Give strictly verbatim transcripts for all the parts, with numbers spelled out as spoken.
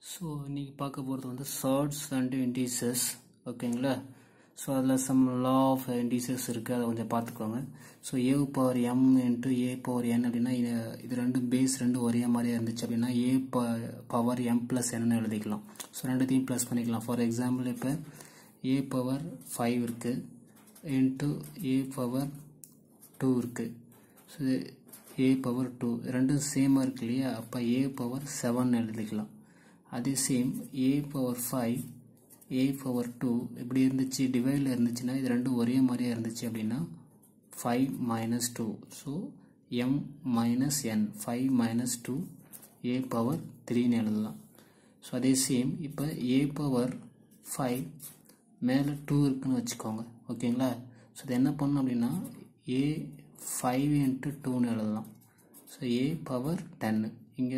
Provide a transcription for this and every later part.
So இன்றைக்கி பார்க்க போகிறது வந்து சார்ட்ஸ் அண்ட் இண்டீசஸ் ஓகேங்களா. ஸோ அதில் சம் லா ஆஃப் இண்டீசஸ் இருக்குது, அதை கொஞ்சம் பார்த்துக்கோங்க. So a power m into a power n அப்படின்னா இது இது ரெண்டும் பேஸ் ரெண்டும் ஒரே மாதிரியாக இருந்துச்சு அப்படின்னா ஏ ப பவர் எம் ப்ளஸ் என்னன்னு எழுதிக்கலாம். ஸோ ரெண்டுத்தையும் ப்ளஸ் பண்ணிக்கலாம். ஃபார் எக்ஸாம்பிள் இப்போ ஏ பவர் ஃபைவ் இருக்குது இன்ட்டு ஏ பவர் டூ இருக்குது. ஸோ ஏ பவர் டூ ரெண்டும் சேமாக இருக்கு இல்லையா, அப்போ ஏ பவர் செவன் எழுதிக்கலாம். அதே same a power five a power two இப்படி இருந்துச்சு, டிவைடில் இருந்துச்சுன்னா இது ரெண்டும் ஒரே மாதிரியாக இருந்துச்சு அப்படின்னா five minus two. So m minus n five minus two a power த்ரீன்னு எழுதலாம். ஸோ அதே சேம் இப்போ ஏ பவர் ஃபைவ் மேலே டூ இருக்குன்னு வச்சுக்கோங்க ஓகேங்களா. ஸோ இது என்ன பண்ணணும் அப்படின்னா ஏ ஃபைவ் இன்ட்டு டூன்னு எழுதலாம். ஸோ ஏ பவர் டென்னு இங்கே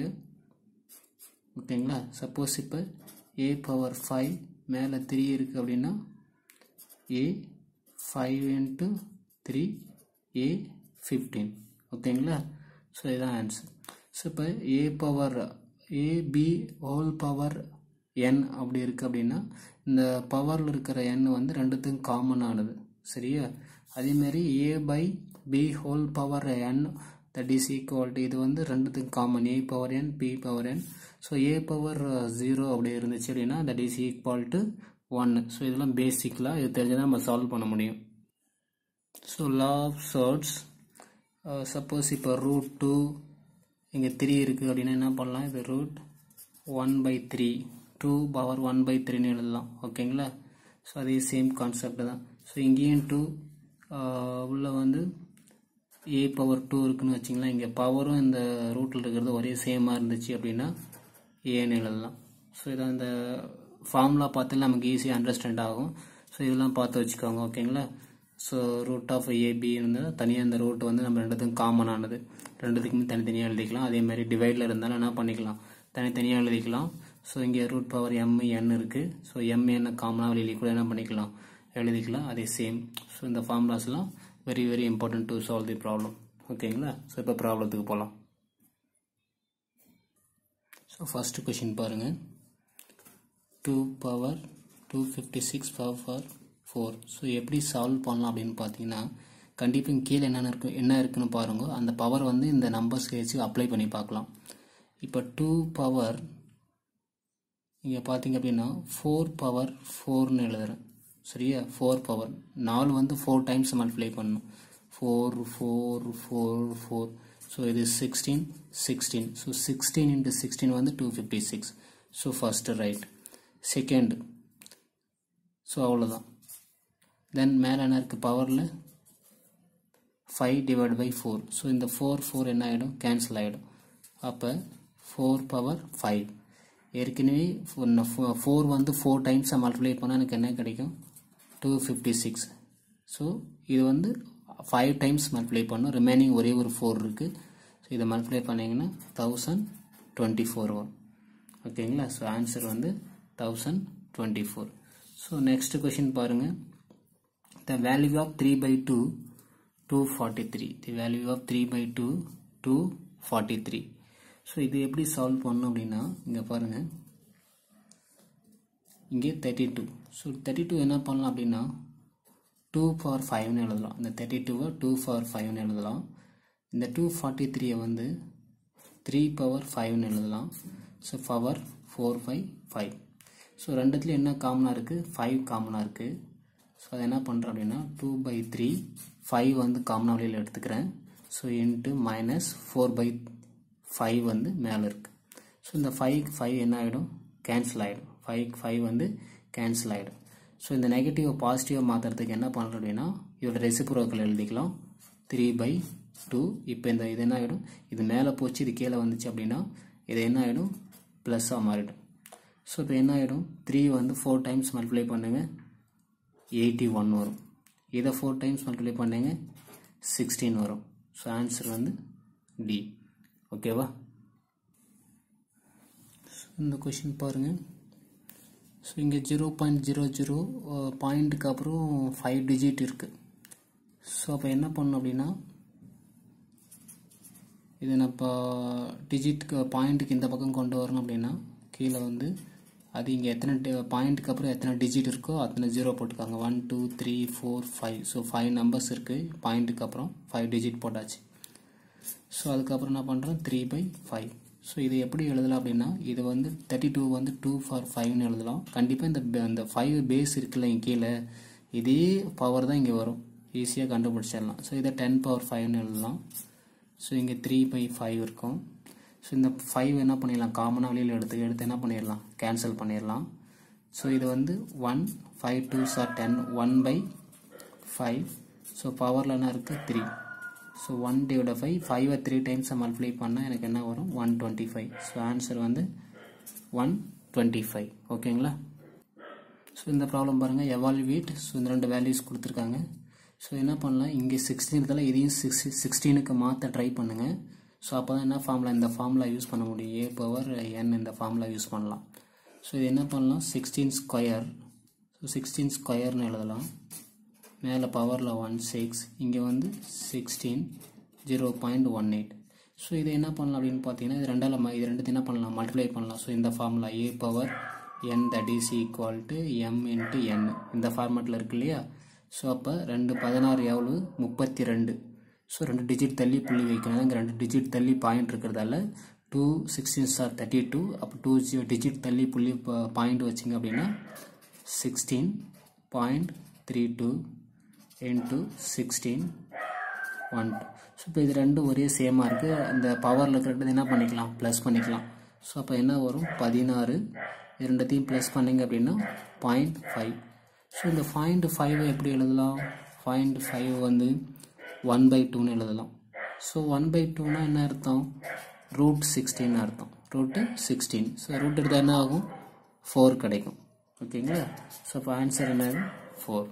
ஓகேங்களா. சப்போஸ் இப்போ ஏ பவர் ஃபைவ் மேலே த்ரீ இருக்குது அப்படின்னா a five into three a fifteen ஓகேங்களா. ஸோ இதுதான் ஆன்சர். ஸோ இப்போ a power a b whole power n அப்படி இருக்குது அப்படின்னா இந்த பவரில் இருக்கிற எண் வந்து ரெண்டுத்துக்கும் காமனானது சரியா. அதேமாரி a by b whole power n that is equal to இது வந்து ரெண்டுத்துக்கும் common a power n b power n. So a power zero அப்படி இருந்துச்சு அப்படின்னா தட் இஸ் ஈக்குவல் டு ஒன்று. ஸோ இதெல்லாம் பேசிக்கலாக இது தெரிஞ்சால் நம்ம சால்வ் பண்ண முடியும். So law of surds suppose இப்போ ரூட் டூ இங்கே த்ரீ இருக்குது அப்படின்னா என்ன பண்ணலாம், இது root one by three two power one by த்ரீன்னு எழுதலாம் ஓகேங்களா. ஸோ அதே சேம் கான்செப்ட் தான். ஸோ இங்கேயும் டூ உள்ள வந்து ஏ பவர் டூ இருக்குன்னு வச்சிங்களா, இங்கே பவரும் இந்த ரூட்டில் இருக்கிறது ஒரே சேமாக இருந்துச்சு அப்படின்னா ஏன்னு எழுதலாம். ஸோ இதை அந்த ஃபார்முலா பார்த்து நமக்கு ஈஸியாக அண்டர்ஸ்டாண்ட் ஆகும். ஸோ இதெல்லாம் பார்த்து வச்சுக்கோங்க ஓகேங்களா. ஸோ ரூட் ஆஃப் ஏபி இருந்தால் தனியாக இந்த ரூட் வந்து நம்ம ரெண்டுத்துக்கும் காமன் ஆனது, ரெண்டுத்துக்குமே தனித்தனியாக எழுதிக்கலாம். அதேமாதிரி டிவைடில் இருந்தாலும் என்ன பண்ணிக்கலாம், தனித்தனியாக எழுதிக்கலாம். ஸோ இங்கே ரூட் பவர் எம் என் இருக்குது. ஸோ எம் என்ன காமனாக வெளியில் கூட என்ன பண்ணிக்கலாம் எழுதிக்கலாம். அதே சேம். ஸோ இந்த ஃபார்முலாஸ்லாம் very very important to solve the problem ஓகேங்களா. ஸோ இப்போ ப்ராப்ளத்துக்கு போகலாம். ஸோ ஃபஸ்ட்டு கொஷின் பாருங்கள், two power two fifty six power four four. So எப்படி சால்வ் பண்ணலாம் அப்படின்னு பார்த்தீங்கன்னா கண்டிப்பாக கீழே என்னென்ன இருக்கு என்ன இருக்குன்னு பாருங்கள். அந்த பவர் வந்து இந்த நம்பர்ஸ்க்கு வச்சு அப்ளை பண்ணி பார்க்கலாம். இப்போ டூ பவர் இங்கே பார்த்தீங்க அப்படின்னா ஃபோர் பவர் ஃபோர்னு எழுதுகிறேன் சரியா. ஃபோர் பவர் நாலு வந்து ஃபோர் டைம்ஸ் மல்டிப்ளை பண்ணணும். Four four four four so இது sixteen sixteen. So sixteen into sixteen வந்து two fifty six. So first right. Second so அவ்வளோதான். தென் மேலே என்ன இருக்குது பவரில் five divide by four. So இந்த ஃபோர் ஃபோர் என்ன ஆகிடும் கேன்சல் ஆகிடும். அப்போ ஃபோர் பவர் ஃபைவ். ஏற்கனவே ஃபோர் வந்து ஃபோர் டைம்ஸாக மல்டிப்ளை பண்ணால் எனக்கு என்ன கிடைக்கும் டூ ஃபிஃப்டி சிக்ஸ். ஸோ இது வந்து ஃபைவ் டைம்ஸ் மல்டிப்ளை பண்ணும், ரிமைனிங் ஒரே ஒரு ஃபோர் இருக்குது. ஸோ இதை மல்டிப்ளை பண்ணிங்கன்னா தௌசண்ட் டுவெண்ட்டி ஃபோர் வரும் ஓகேங்களா. ஸோ ஆன்சர் வந்து thousand twenty four. So next question பாருங்கள், the value of three by two two forty three. The value of three by two two forty three. So இது எப்படி solve பண்ணணும் அப்படின்னா இங்கே பாருங்கள், இங்கே thirty two. So thirty two என்ன பண்ணலாம் அப்படின்னா டூ பவர் ஃபைவ்னு எழுதலாம். இந்த தேர்ட்டி டூவை டூ பவர் ஃபைவ்னு எழுதலாம். இந்த டூ ஃபார்ட்டி த்ரீயை வந்து த்ரீ பவர் ஃபைவ்னு எழுதலாம். So power four five five. So ரெண்டுத்துலேயும் என்ன காமனாக இருக்குது, ஃபைவ் காமனாக இருக்குது. ஸோ அதை என்ன பண்ணுறேன் அப்படின்னா டூ பை த்ரீ ஃபைவ் வந்து காமனாக வழியில் எடுத்துக்கிறேன். So into minus four by five வந்து மேலே இருக்குது. ஸோ இந்த ஃபைவ் ஃபைவ் என்ன ஆகிடும் கேன்சல் ஆகிடும். ஃபைவ் ஃபைவ் வந்து கேன்சல் ஆகிடும். ஸோ இந்த நெகட்டிவ் பாசிட்டிவாக மாற்றுறதுக்கு என்ன பண்ணுறோம் அப்படின்னா இதோட ரெசிப்ரோக்கல் எழுதிக்கலாம். Three by two. இப்போ இந்த இது என்ன ஆகிடும், இது மேலே போச்சு இது கீழே வந்துச்சு அப்படின்னா இது என்ன ஆகிடும் ப்ளஸ்ஸாக மாறிடும். ஸோ இப்போ என்ன ஆகிடும் த்ரீ வந்து ஃபோர் டைம்ஸ் மல்டிப்ளை பண்ணுங்க எயிட்டி ஒன் வரும். இதை ஃபோர் டைம்ஸ் மல்டிப்ளை பண்ணுங்க சிக்ஸ்டீன் வரும். ஸோ ஆன்சர் வந்து டி ஓகேவா. இந்த கொஷின் பாருங்கள். ஸோ இங்கே ஜீரோ பாயிண்ட் ஜீரோ ஜீரோ பாயிண்ட்டுக்கு அப்புறம் ஃபைவ் டிஜிட் இருக்குது. ஸோ அப்போ என்ன பண்ணணும் அப்படின்னா இதை நான் இப்போ டிஜிட்க்கு பாயிண்ட்டுக்கு இந்த பக்கம் கொண்டு வரணும் அப்படின்னா கீழே வந்து அது இங்கே எத்தனை பாயிண்ட்டுக்கு அப்புறம் எத்தனை டிஜிட் இருக்கோ அத்தனை ஜீரோ போட்டுக்காங்க. One two three four five. So five numbers இருக்குது, பாயிண்ட்டுக்கு அப்புறம் ஃபைவ் டிஜிட் போட்டாச்சு. ஸோ அதுக்கப்புறம் என்ன பண்ணுறோம், த்ரீ பை ஃபைவ். ஸோ இது எப்படி எழுதலாம் அப்படின்னா, இது வந்து தேர்ட்டி டூ வந்து டூ ஃபார் ஃபைவ்னு எழுதலாம். கண்டிப்பாக இந்த இந்த ஃபைவ் பேஸ் இருக்குல்ல இங்கே கீழே, இதே பவர் தான் இங்கே வரும், ஈஸியாக கண்டுபிடிச்சிடலாம். ஸோ இதை டென் பவர் ஃபைவ்னு எழுதலாம். ஸோ இங்கே த்ரீ பை ஃபைவ் இருக்கும். ஸோ இந்த ஃபைவ் என்ன பண்ணிடலாம், காமனாக வெளியில் எடுத்து எடுத்து என்ன பண்ணிடலாம், கேன்சல் பண்ணிடலாம். ஸோ இது வந்து ஒன், ஃபைவ் டூ சார் ten, one by five. So பவரில் என்ன இருக்குது, three. So one divide five, ஃபைவை த்ரீ டைம்ஸை மல்டிப்ளை பண்ணால் எனக்கு என்ன வரும், one twenty five. So answer வந்து ஒன் டுவெண்ட்டி ஃபைவ். ஓகேங்களா. ஸோ இந்த ப்ராப்ளம் பாருங்கள், எவால்வேட். ஸோ இந்த ரெண்டு வேல்யூஸ் கொடுத்துருக்காங்க. ஸோ என்ன பண்ணலாம், இங்கே சிக்ஸ்டீன் இருந்தாலும் இதையும் சிக்ஸ் சிக்ஸ்டீனுக்கு மாற்ற ட்ரை பண்ணுங்கள். ஸோ அப்போ தான் என்ன ஃபார்முலா, இந்த ஃபார்முலா யூஸ் பண்ண முடியும், ஏ பவர் என் இந்த ஃபார்முலா யூஸ் பண்ணலாம். ஸோ இது என்ன பண்ணலாம், சிக்ஸ்டீன் ஸ்கொயர். ஸோ சிக்ஸ்டீன் ஸ்கொயர்னு எழுதலாம். மேலே பவரில் ஒன் சிக்ஸ், இங்கே வந்து sixteen zero point one eight. So இதை என்ன பண்ணலாம் அப்படின்னு பார்த்தீங்கன்னா, இது ரெண்டால் இது ரெண்டு என்ன பண்ணலாம், மல்டிப்ளை பண்ணலாம். ஸோ இந்த formula a power n that is equal to m into n இந்த ஃபார்மேட்டில் இருக்கு இல்லையா. ஸோ அப்போ ரெண்டு பதினாறு எவ்வளோ, முப்பத்தி ரெண்டு. ஸோ ரெண்டு டிஜிட் தள்ளி புள்ளி வைக்கணும். இங்கே ரெண்டு டிஜிட் தள்ளி பாயிண்ட் இருக்கிறதால டூ சிக்ஸ்டீன் சார் தேர்ட்டி டூ. அப்போ டூ டிஜிட் தள்ளி புள்ளி பாயிண்ட் வச்சிங்க அப்படின்னா sixteen point three two into sixteen one two. So இப்போ இது ரெண்டும் ஒரே சேமாக இருக்குது. இந்த பவரில் இருக்கிறது என்ன பண்ணிக்கலாம், ப்ளஸ் பண்ணிக்கலாம். ஸோ அப்போ என்ன வரும், பதினாறு. இது ரெண்டத்தையும் ப்ளஸ் பண்ணிங்க அப்படின்னா பாயிண்ட் ஃபைவ். ஸோ இந்த பாயிண்ட் ஃபைவை எப்படி எழுதலாம், பாயிண்ட் ஃபைவ் வந்து ஒன் பை டூன்னு எழுதலாம். ஸோ ஒன் பை டூனா என்ன அர்த்தம், ரூட் சிக்ஸ்டீன் அர்த்தம், ரூட்டு சிக்ஸ்டீன். ஸோ ரூட் எடுத்தால் என்ன ஆகும், ஃபோர் கிடைக்கும். ஓகேங்களா. ஸோ இப்போ ஆன்சர் என்னது, four.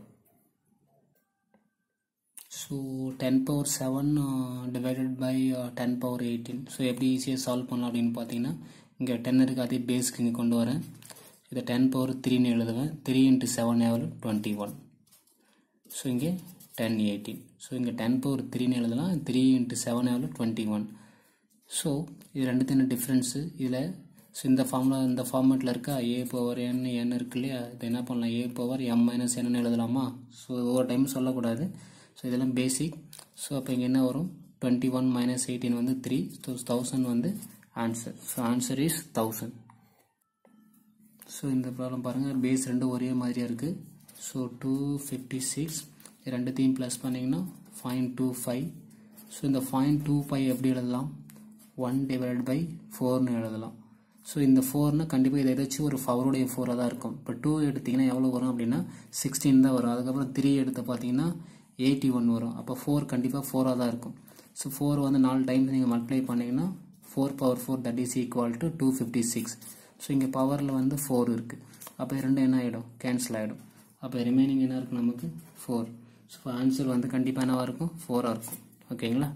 So ten power seven divided by ten power eighteen. So எப்படி ஈஸியாக சால்வ் பண்ணலாம் அப்படின்னு பார்த்தீங்கன்னா, இங்கே டென் இருக்குது, அதே பேஸ்க்கு இங்கே கொண்டு வரேன். இதை டென் பவர் த்ரீன்னு எழுதுவேன். த்ரீ இன்ட்டு செவன் எவ்வளோ, டுவெண்ட்டி ஒன். ஸோ இங்கே டென் எயிட்டீன். ஸோ இங்கே டென் பவர் த்ரீன்னு எழுதலாம். த்ரீ இன்ட்டு செவன் எவ்வளோ, டுவெண்ட்டி ஒன். ஸோ இது ரெண்டுத்தின டிஃப்ரென்ஸு. இதில் ஸோ இந்த ஃபார்முலா இந்த ஃபார்மேட்டில் இருக்கா, ஏ பவர் என் என் இருக்கு இல்லையா, இது என்ன பண்ணலாம், ஏ பவர் எம் மைனஸ் என்னன்னு எழுதலாமா. ஸோ ஒவ்வொரு டைம் சொல்லக்கூடாது. ஸோ இதெல்லாம் பேசிக். ஸோ அப்போ இங்கே என்ன வரும், டுவெண்ட்டி ஒன் மைனஸ் எயிட்டீன் வந்து த்ரீ. ஸோ தௌசண்ட் வந்து answer. So answer is thousand. So இந்த ப்ராப்ளம் பாருங்கள், பேஸ் ரெண்டும் ஒரே மாதிரியாக இருக்குது. ஸோ டூ ஃபிஃப்டி சிக்ஸ் ரெண்டுத்தையும் ப்ளஸ் பண்ணிங்கன்னா பாயிண்ட் டூ ஃபைவ். ஸோ இந்த பாயிண்ட் டூ ஃபைவ் எப்படி எழுதலாம், ஒன் டிவைட் பை ஃபோர்னு எழுதலாம். ஸோ இந்த ஃபோர்னால் கண்டிப்பாக இதை ஏதாச்சும் ஒரு ஃபவருடைய ஃபோராக தான் இருக்கும். இப்போ டூ எடுத்திங்கன்னா எவ்வளோ வரும் அப்படின்னா சிக்ஸ்டீன் தான் வரும். அதுக்கப்புறம் த்ரீ எடுத்து பார்த்தீங்கன்னா எயிட்டி ஒன் வரும். அப்போ ஃபோர் கண்டிப்பாக ஃபோராக தான் இருக்கும். ஸோ ஃபோர் வந்து நாலு டைம்ஸ் நீங்கள் மல்டிப்ளை பண்ணிங்கன்னா four power four that is equal to two fifty six. So இங்கே பவரில் வந்து ஃபோர் இருக்குது. அப்போ ரெண்டு என்ன ஆகிடும், கேன்சல் ஆகிடும். அப்போ ரிமைனிங் என்ன இருக்கும், நமக்கு ஃபோர். ஸோ ஆன்சர் வந்து கண்டிப்பாக என்னவாக இருக்கும், ஃபோராக இருக்கும். ஓகேங்களா.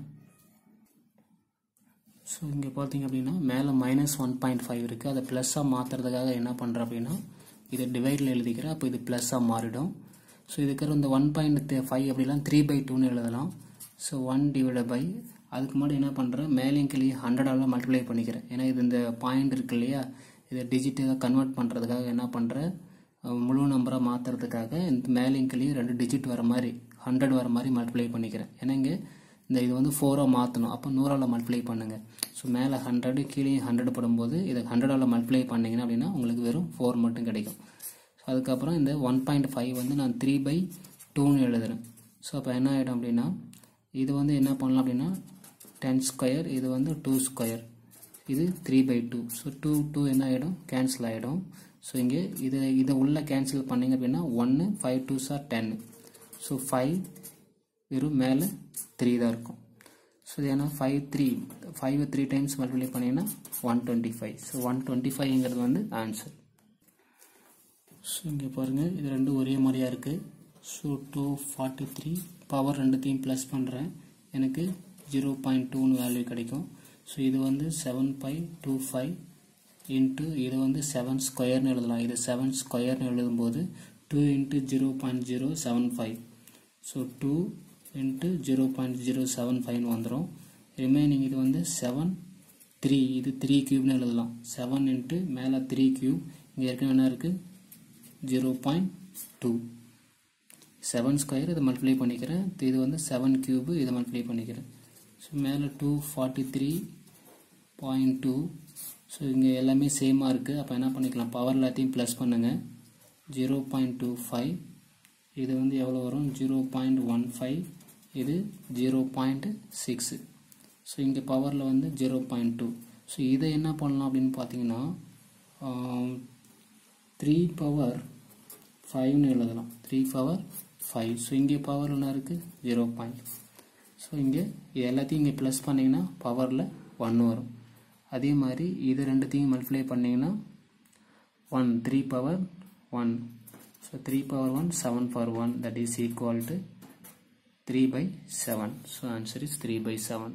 ஸோ இங்கே பார்த்தீங்க அப்படின்னா மேலே மைனஸ் ஒன் பாயிண்ட் ஃபைவ் இருக்குது. அதை ப்ளஸ்ஸாக மாற்றுறதுக்காக என்ன பண்ணுறேன் அப்படின்னா, இதை டிவைடில் எழுதிக்கிறேன். அப்போ இது ப்ளஸ்ஸாக மாறிடும். ஸோ இதுக்கு இந்த ஒன் பாயிண்ட் ஃபைவ் அப்படிலாம் த்ரீ பை டூன்னு எழுதலாம். ஸோ ஒன் டிவைட் பை, அதுக்கு முன்னாடி என்ன பண்ணுறேன், மேலேயும் கீழே ஹண்ட்ரடால் மல்டிப்ளை பண்ணிக்கிறேன். ஏன்னா இது இந்த பாயிண்ட் இருக்கு இல்லையா, இதை டிஜிட்டாக கன்வெர்ட் பண்ணுறதுக்காக என்ன பண்ணுறேன், முழு நம்பராக மாற்றுறதுக்காக இந்த மேலேயும் கீழே ரெண்டு டிஜிட் வர மாதிரி ஹண்ட்ரட் வர மாதிரி மல்டிப்ளை பண்ணிக்கிறேன். ஏன்னா இங்கே இந்த இது வந்து ஃபோராக மாற்றணும். அப்போ நூறால் மல்டிப்ளை பண்ணுங்கள். ஸோ மேலே ஹண்ட்ரடு கீழே ஹண்ட்ரட் படும்போது இதை ஹண்ட்ரடால் மல்டிப்ளை பண்ணிங்கன்னா அப்படின்னா உங்களுக்கு வெறும் ஃபோர் மட்டும் கிடைக்கும். ஸோ அதுக்கப்புறம் இந்த ஒன் பாயிண்ட் ஃபைவ் வந்து நான் த்ரீ பை டூன்னு எழுதுறேன். ஸோ அப்போ என்ன ஆகிடும் அப்படின்னா, இது வந்து என்ன பண்ணலாம் அப்படின்னா டென் ஸ்கொயர், இது வந்து டூ ஸ்கொயர், இது three by two. So two two என்ன ஆகிடும், கேன்சல் ஆகிடும். ஸோ இங்கே இதை இதை உள்ளே கேன்சல் பண்ணிங்க அப்படின்னா ஒன்று, ஃபைவ் டூ சார் டென். ஸோ ஃபைவ் வெறும் மேலே த்ரீ தான் இருக்கும். ஸோ இது ஏன்னா five three five three times multiply பண்ணிங்கன்னா ஒன் டுவெண்ட்டி ஃபைவ். ஸோ ஒன் டுவெண்ட்டி ஃபைவ்ங்கிறது வந்து ஆன்சர். ஸோ இங்கே பாருங்கள், இது ரெண்டும் ஒரே மாதிரியாக இருக்குது. So two forty three power ரெண்டுத்தையும் ப்ளஸ் பண்ணுறேன், எனக்கு ஜீரோ பாயிண்ட் டூன்னு வேல்யூ கிடைக்கும். ஸோ இது வந்து seven by two five into இது வந்து செவன் ஸ்கொயர்னு எழுதலாம். இது செவன் ஸ்கொயர்னு எழுதும்போது two into zero point zero seven five. So two into zero point zero seven ஃபைவ்னு வந்துடும். ரிமைனிங் இது வந்து செவன் த்ரீ, இது த்ரீ கியூப்னு எழுதலாம். செவன் இன்ட்டு மேலே த்ரீ கியூப், இங்கே ஏற்கனவே என்ன இருக்குது zero point two. Seven square இதை மல்டிப்ளை பண்ணிக்கிறேன், இது வந்து செவன் கியூபு இதை மல்டிப்ளை பண்ணிக்கிறேன். ஸோ மேலே two forty three point two. So இங்கே எல்லாமே சேமாக இருக்குது. அப்போ என்ன பண்ணிக்கலாம், பவர் எல்லாத்தையும் ப்ளஸ் பண்ணுங்கள். ஜீரோ பாயிண்ட் டூ ஃபைவ், இது வந்து எவ்வளோ வரும் ஜீரோ பாயிண்ட் ஒன் ஃபைவ், இது ஜீரோ பாயிண்ட் சிக்ஸு. ஸோ இங்கே பவரில் வந்து ஜீரோ பாயிண்ட் டூ. ஸோ இதை என்ன பண்ணலாம் அப்படின்னு பார்த்தீங்கன்னா த்ரீ பவர் ஃபைவ்னு எழுதலாம். Three power five. ஸோ இங்கே பவர் என்ன இருக்குது ஜீரோ பாயிண்ட். ஸோ இங்கே இது எல்லாத்தையும் இங்கே ப்ளஸ் பண்ணிங்கன்னா பவரில் ஒன் வரும். அதே மாதிரி இது ரெண்டுத்தையும் மல்டிப்ளை பண்ணிங்கன்னா one, three power one. So three power one, seven power one, that is equal to three by seven. So answer is three by seven.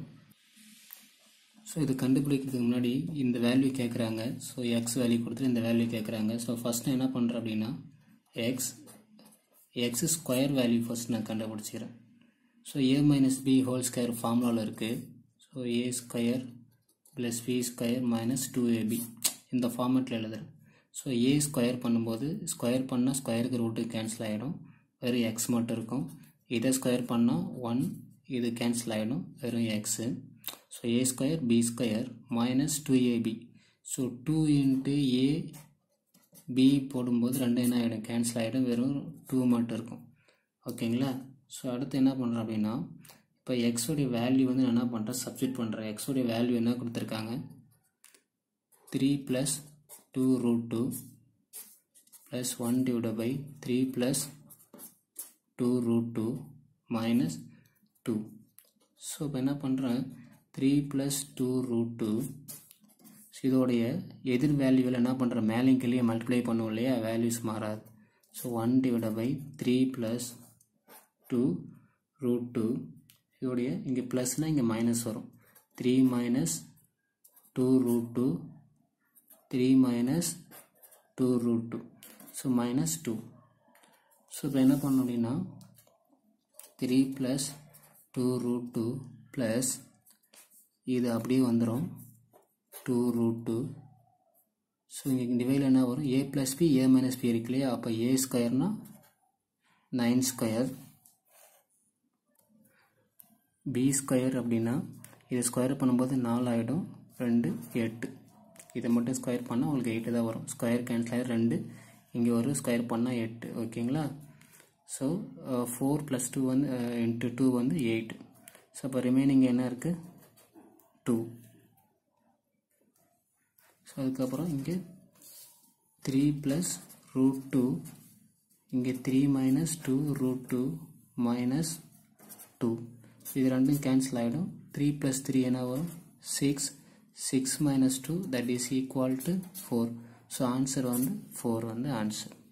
So இது கண்டுபிடிக்கிறதுக்கு முன்னாடி இந்த வேல்யூ கேட்குறாங்க. ஸோ எக்ஸ் வேல்யூ கொடுத்துட்டு இந்த வேல்யூ கேட்குறாங்க. So first நான் என்ன பண்ணுறேன் அப்படின்னா x x square value first நான் கண்டுபிடிச்சிக்கிறேன். So a minus b whole square ஃபார்முலாவில் இருக்குது. So a square plus b square minus two a b இந்த ஃபார்மேட்டில் எழுதுறேன். ஸோ ஏ ஸ்கொயர் பண்ணும்போது ஸ்கொயர் பண்ணால் ஸ்கொயருக்கு ரூட்டு கேன்சல் ஆகிடும், வெறும் எக்ஸ் மட்டும் இருக்கும். இதை ஸ்கொயர் பண்ணால் ஒன், இது கேன்சல் ஆகிடும், வெறும் x. So a square b square minus two a b. So two into a b போடும்போது ரெண்டு என்ன ஆகிடும் கேன்சல் ஆகிடும், வெறும் டூ மட்டும் இருக்கும். ஓகேங்களா. ஸோ அடுத்து என்ன பண்ணுறேன் அப்படின்னா இப்போ எக்ஸோடைய வேல்யூ வந்து நான் என்ன பண்ணுறேன் சப்ஸ்டிட் பண்ணுறேன். எக்ஸோடைய வேல்யூ என்ன கொடுத்துருக்காங்க three plus two root two plus one divide by three plus two root two minus two. So இப்போ என்ன பண்ணுறேன் three plus two root two. So இதோடைய எதிர் வேல்யூவில் என்ன பண்ணுறேன் மேலேயும் கீழே மல்டிப்ளை பண்ணுவோம் இல்லையா, வேல்யூஸ் மாறாது. So one divide by three plus two root two. இதோடைய இங்கே ப்ளஸ்னால் இங்கே மைனஸ் வரும். Three minus two root two, three minus two root two, so minus two. So இப்போ என்ன பண்ணோம் அப்படின்னா three plus two root two plus இது அப்படியே வந்துடும் டூ ரூட் டூ. ஸோ இங்கே டிவைடில் என்ன வரும் a plus b a minus b இருக்கு இல்லையா, அப்போ ஏ ஸ்கொயர்னா நைன் ஸ்கொயர், பி ஸ்கொயர் அப்படின்னா இது ஸ்கொயர் பண்ணும்போது நாலு ஆகிடும், ரெண்டு எட்டு. இதை மட்டும் ஸ்கொயர் பண்ணால் உங்களுக்கு எயிட்டு தான் வரும். ஸ்கொயர் கேன்சல் ஆகி ரெண்டு இங்கே வரும், ஸ்கொயர் பண்ணால் எட்டு. ஓகேங்களா. ஸோ ஃபோர் ப்ளஸ் டூ வந்து இன்ட்டு டூ வந்து எயிட். ஸோ அப்போ ரிமைனிங் என்ன இருக்குது டூ. ஸோ அதுக்கப்புறம் இங்கே த்ரீ ப்ளஸ் ரூட் டூ, இங்கே three minus two root two minus two. இது ரெண்டும் கேன்சல் ஆகிடும். த்ரீ ப்ளஸ் த்ரீ என்ன வரும் six, six minus two that is equal to four. So answer வந்து ஃபோர் வந்து ஆன்சர்.